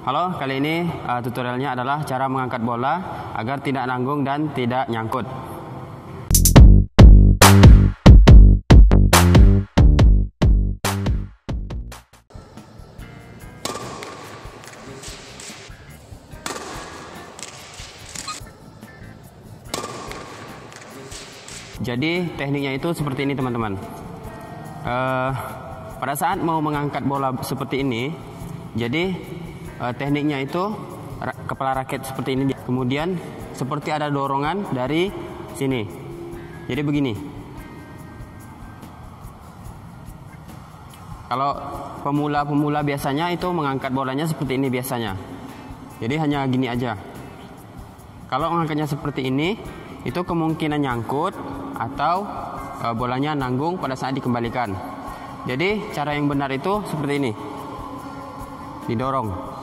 Halo, kali ini tutorialnya adalah cara mengangkat bola agar tidak nanggung dan tidak nyangkut. Jadi tekniknya itu seperti ini teman-teman. Pada saat mau mengangkat bola seperti ini, jadi tekniknya itu kepala raket seperti ini. Kemudian seperti ada dorongan dari sini. Jadi begini. Kalau pemula-pemula biasanya itu mengangkat bolanya seperti ini biasanya. Jadi hanya gini aja. Kalau mengangkatnya seperti ini, itu kemungkinan nyangkut atau bolanya nanggung pada saat dikembalikan. Jadi cara yang benar itu seperti ini. Didorong.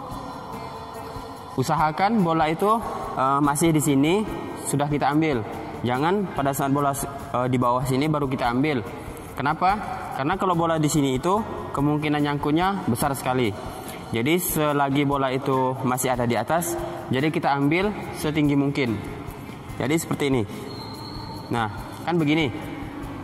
Usahakan bola itu masih di sini sudah kita ambil. Jangan pada saat bola di bawah sini baru kita ambil. Kenapa? Karena kalau bola di sini itu kemungkinan nyangkutnya besar sekali. Jadi selagi bola itu masih ada di atas, jadi kita ambil setinggi mungkin. Jadi seperti ini. Nah, kan begini.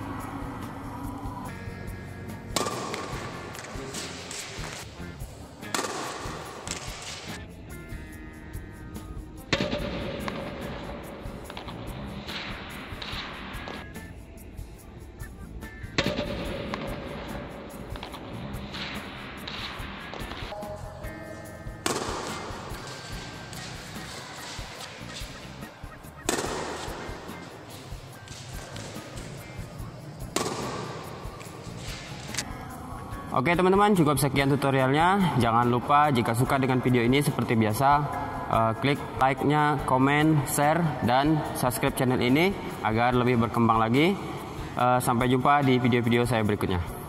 Oke teman-teman, cukup sekian tutorialnya. Jangan lupa jika suka dengan video ini seperti biasa, klik like-nya, komen, share, dan subscribe channel ini agar lebih berkembang lagi. Sampai jumpa di video-video saya berikutnya.